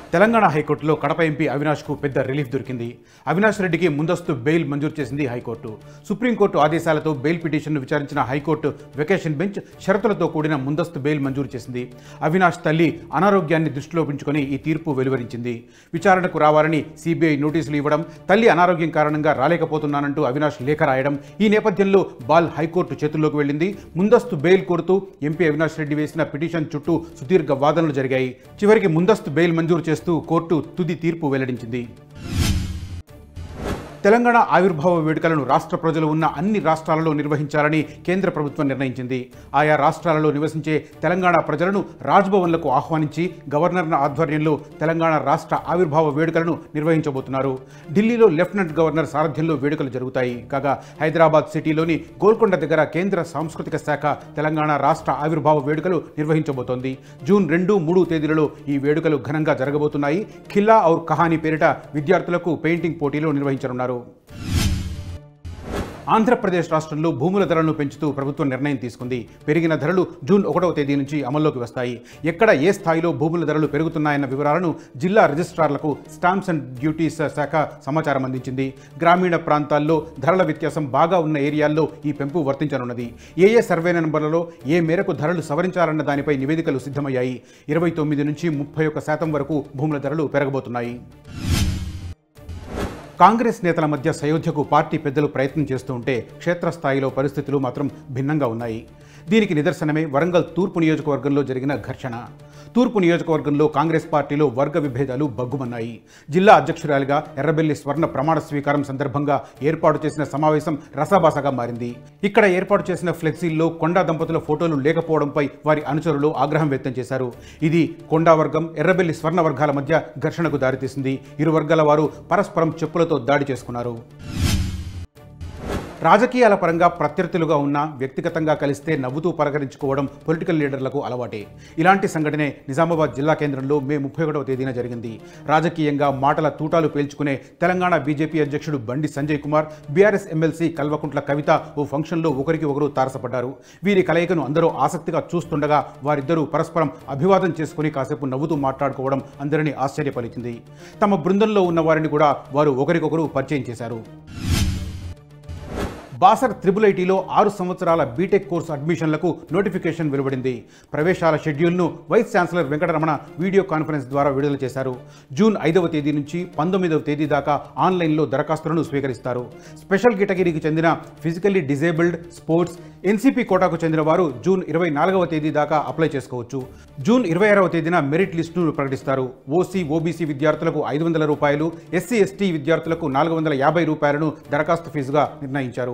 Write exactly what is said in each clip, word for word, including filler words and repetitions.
తెలంగాణ హైకోర్టులో కడప ఎంపీ అవినాష్కు పెద్ద రిలీఫ్ దొరికింది. అవినాష్ రెడ్డికి ముందస్తు బెయిల్ మంజూరు చేసింది హైకోర్టు. సుప్రీంకోర్టు ఆదేశాలతో బెయిల్ పిటిషన్ను విచారించిన హైకోర్టు వెకేషన్ బెంచ్ షరతులతో కూడిన ముందస్తు బెయిల్ మంజూరు చేసింది. అవినాష్ తల్లి అనారోగ్యాన్ని దృష్టిలో ఉంచుకొని ఈ తీర్పు వెలువరించింది. విచారణకు రావాలని సిబిఐ నోటీసులు ఇవ్వడం, తల్లి అనారోగ్యం కారణంగా రాలేకపోతున్నానంటూ అవినాష్ లేఖ రాయడం, ఈ నేపథ్యంలో బాల్ హైకోర్టు చేతుల్లోకి వెళ్ళింది. ముందస్తు బెయిల్ కోరుతూ ఎంపీ అవినాష్ రెడ్డి వేసిన పిటిషన్ చుట్టూ సుదీర్ఘ వాదనలు జరిగాయి. చివరికి ముందస్తు బెయిల్ మంజూరు చేస్తూ కోర్టు తుది తీర్పు వెల్లడించింది. తెలంగాణ ఆవిర్భావ వేడుకలను రాష్ట్ర ప్రజలు ఉన్న అన్ని రాష్ట్రాలలో నిర్వహించాలని కేంద్ర ప్రభుత్వం నిర్ణయించింది. ఆయా రాష్ట్రాలలో నివసించే తెలంగాణ ప్రజలను రాజ్భవన్లకు ఆహ్వానించి గవర్నర్ ఆధ్వర్యంలో తెలంగాణ రాష్ట్ర ఆవిర్భావ వేడుకలను నిర్వహించబోతున్నారు. ఢిల్లీలో లెఫ్టినెంట్ గవర్నర్ సారథ్యంలో వేడుకలు జరుగుతాయి. కాగా హైదరాబాద్ సిటీలోని గోల్కొండ దగ్గర కేంద్ర సాంస్కృతిక శాఖ తెలంగాణ రాష్ట్ర ఆవిర్భావ వేడుకలు నిర్వహించబోతోంది. జూన్ రెండు మూడు తేదీలలో ఈ వేడుకలు ఘనంగా జరగబోతున్నాయి. ఖిల్లా ఔర్ కహానీ పేరిట విద్యార్థులకు పెయింటింగ్ పోటీలు నిర్వహించనున్నారు. ఆంధ్రప్రదేశ్ రాష్ట్రంలో భూముల ధరలను పెంచుతూ ప్రభుత్వం నిర్ణయం తీసుకుంది. పెరిగిన ధరలు జూన్ ఒకటవ తేదీ నుంచి అమల్లోకి వస్తాయి. ఎక్కడ ఏ స్థాయిలో భూముల ధరలు పెరుగుతున్నాయన్న వివరాలను జిల్లా రిజిస్ట్రార్లకు స్టాంప్స్ అండ్ డ్యూటీస్ శాఖ సమాచారం అందించింది. గ్రామీణ ప్రాంతాల్లో ధరల వ్యత్యాసం బాగా ఉన్న ఏరియాల్లో ఈ పెంపు వర్తించనున్నది. ఏ ఏ సర్వే నెంబర్లలో ఏ మేరకు ధరలు సవరించాలన్న దానిపై నివేదికలు సిద్ధమయ్యాయి. ఇరవై తొమ్మిది నుంచి ముప్పై ఒక్క శాతం వరకు భూముల ధరలు పెరగబోతున్నాయి. కాంగ్రెస్ నేతల మధ్య సయోధ్యకు పార్టీ పెద్దలు ప్రయత్నం చేస్తూ ఉంటే క్షేత్రస్థాయిలో పరిస్థితులు మాత్రం భిన్నంగా ఉన్నాయి. దీనికి నిదర్శనమే వరంగల్ తూర్పు నియోజకవర్గంలో జరిగిన ఘర్షణ. తూర్పు నియోజకవర్గంలో కాంగ్రెస్ పార్టీలో వర్గ విభేదాలు బగ్గుమన్నాయి. జిల్లా అధ్యక్షురాలిగా ఎర్రబెల్లి స్వర్ణ ప్రమాణ స్వీకారం సందర్భంగా ఏర్పాటు చేసిన సమావేశం రసాభాసగా మారింది. ఇక్కడ ఏర్పాటు చేసిన ఫ్లెక్సీల్లో కొండా దంపతుల ఫోటోలు లేకపోవడంపై వారి అనుచరులు ఆగ్రహం వ్యక్తం చేశారు. ఇది కొండా వర్గం, ఎర్రబెల్లి స్వర్ణ వర్గాల మధ్య ఘర్షణకు దారితీసింది. ఇరు వర్గాల వారు పరస్పరం చెప్పులతో దాడి చేసుకున్నారు. రాజకీయాల పరంగా ప్రత్యర్థులుగా ఉన్న వ్యక్తిగతంగా కలిస్తే నవ్వుతూ పలకరించుకోవడం పొలిటికల్ లీడర్లకు అలవాటే. ఇలాంటి సంఘటనే నిజామాబాద్ జిల్లా కేంద్రంలో మే ముప్పై ఒకటవ తేదీన జరిగింది. రాజకీయంగా మాటల తూటాలు పేల్చుకునే తెలంగాణ బీజేపీ అధ్యక్షుడు బండి సంజయ్ కుమార్, బీఆర్ఎస్ ఎమ్మెల్సీ కల్వకుంట్ల కవిత ఓ ఫంక్షన్లో ఒకరికి ఒకరు తారసపడ్డారు. వీరి కలయికను అందరూ ఆసక్తిగా చూస్తుండగా వారిద్దరూ పరస్పరం అభివాదం చేసుకుని కాసేపు నవ్వుతూ మాట్లాడుకోవడం అందరినీ ఆశ్చర్యపరిచింది. తమ బృందంలో ఉన్న వారిని కూడా వారు ఒకరికొకరు పరిచయం చేశారు. బాసర్ త్రిబుల్ ఐటీలో ఆరు సంవత్సరాల బీటెక్ కోర్సు అడ్మిషన్లకు నోటిఫికేషన్ వెలువడింది. ప్రవేశాల షెడ్యూల్ను vice chancellor Venkataramana video conference ద్వారా విడుదల చేశారు. జూన్ ఐదవ తేదీ నుంచి పంతొమ్మిదవ తేదీ దాకా ఆన్లైన్లో దరఖాస్తులను స్వీకరిస్తారు. స్పెషల్ కేటగిరీకి చెందిన ఫిజికల్లీ డిజేబుల్డ్, స్పోర్ట్స్, ఎన్సీపీ కోటాకు చెందిన వారు జూన్ ఇరవై నాలుగవ తేదీ దాకా అప్లై చేసుకోవచ్చు. జూన్ ఇరవై ఆరవ తేదీన మెరిట్ లిస్టును ప్రకటిస్తారు. ఓసీ, ఓబీసీ విద్యార్థులకు ఐదు వందల రూపాయలు, ఎస్సీ ఎస్టీ విద్యార్థులకు నాలుగు వందల యాభై రూపాయలను దరఖాస్తు ఫీజుగా నిర్ణయించారు.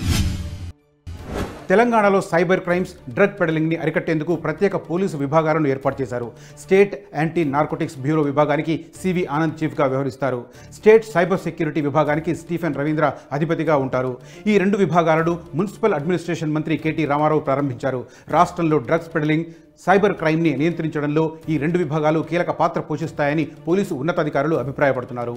తెలంగాణలో సైబర్ క్రైమ్స్, డ్రగ్ పెడలింగ్ని అరికట్టేందుకు ప్రత్యేక పోలీసు విభాగాలను ఏర్పాటు చేశారు. స్టేట్ యాంటీ నార్కోటిక్స్ బ్యూరో విభాగానికి సివి ఆనంద్ చీఫ్గా వ్యవహరిస్తారు. స్టేట్ సైబర్ సెక్యూరిటీ విభాగానికి స్టీఫెన్ రవీంద్ర అధిపతిగా ఉంటారు. ఈ రెండు విభాగాలను మున్సిపల్ అడ్మినిస్ట్రేషన్ మంత్రి కేటీ రామారావు ప్రారంభించారు. రాష్ట్రంలో డ్రగ్స్ పెడలింగ్, సైబర్ క్రైమ్ని నియంత్రించడంలో ఈ రెండు విభాగాలు కీలక పాత్ర పోషిస్తాయని పోలీసు ఉన్నతాధికారులు అభిప్రాయపడుతున్నారు.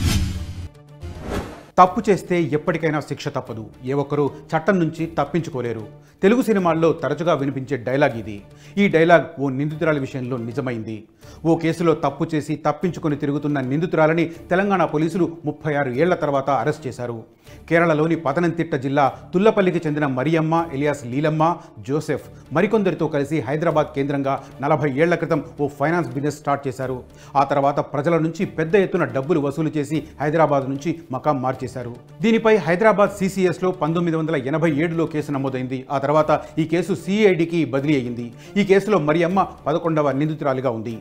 తప్పు చేస్తే ఎప్పటికైనా శిక్ష తప్పదు. ఏ ఒక్కరూ చట్టం నుంచి తప్పించుకోలేరు. తెలుగు సినిమాల్లో తరచుగా వినిపించే డైలాగ్ ఇది. ఈ డైలాగ్ ఓ నిందితురాలి విషయంలో నిజమైంది. ఓ కేసులో తప్పు చేసి తప్పించుకొని తిరుగుతున్న నిందితురాలని తెలంగాణ పోలీసులు ముప్పై ఆరు ఏళ్ల తర్వాత అరెస్ట్ చేశారు. కేరళలోని పతనంతిట్ట జిల్లా తుల్లపల్లికి చెందిన మరియమ్మ ఎలియాస్ లీలమ్మ, జోసెఫ్ మరికొందరితో కలిసి హైదరాబాద్ కేంద్రంగా నలభై ఏళ్ల క్రితం ఓ ఫైనాన్స్ బిజినెస్ స్టార్ట్ చేశారు. ఆ తర్వాత ప్రజల నుంచి పెద్ద ఎత్తున డబ్బులు వసూలు చేసి హైదరాబాద్ నుంచి మకాం మార్చేశారు. దీనిపై హైదరాబాద్ సీసీఎస్లో పంతొమ్మిది వందల ఎనభై ఏడులో కేసు నమోదైంది. ఆ తర్వాత ఈ కేసు సిఐడికి బదిలీ అయ్యింది. ఈ కేసులో మరియమ్మ పదకొండవ నిందితురాలిగా ఉంది.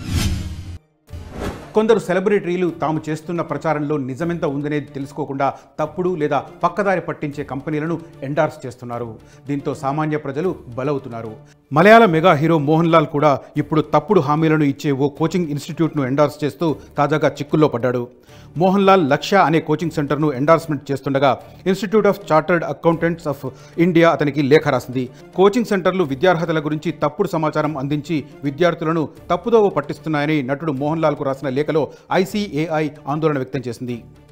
కొందరు సెలబ్రిటీలు తాము చేస్తున్న ప్రచారంలో నిజమెంత ఉందనేది తెలుసుకోకుండా తప్పుడు లేదా పక్కదారి పట్టించే కంపెనీలను ఎండార్స్ చేస్తున్నారు. దీంతో సామాన్య ప్రజలు బలవుతున్నారు. మలయాళ మెగా హీరో మోహన్ లాల్ కూడా ఇప్పుడు తప్పుడు హామీలను ఇచ్చే ఓ కోచింగ్ ఇన్స్టిట్యూట్ను ఎండార్స్ చేస్తూ తాజాగా చిక్కుల్లో పడ్డాడు. మోహన్ లాల్ లక్ష్య అనే కోచింగ్ సెంటర్ను ఎండార్స్మెంట్ చేస్తుండగా institute of chartered accountants of India అతనికి లేఖ రాసింది. కోచింగ్ సెంటర్లు విద్యార్హతల గురించి తప్పుడు సమాచారం అందించి విద్యార్థులను తప్పుదోవ పట్టిస్తున్నాయని నటుడు మోహన్ లాల్కు రాసిన లేఖలో ఐసీఏఐ ఆందోళన వ్యక్తం చేసింది.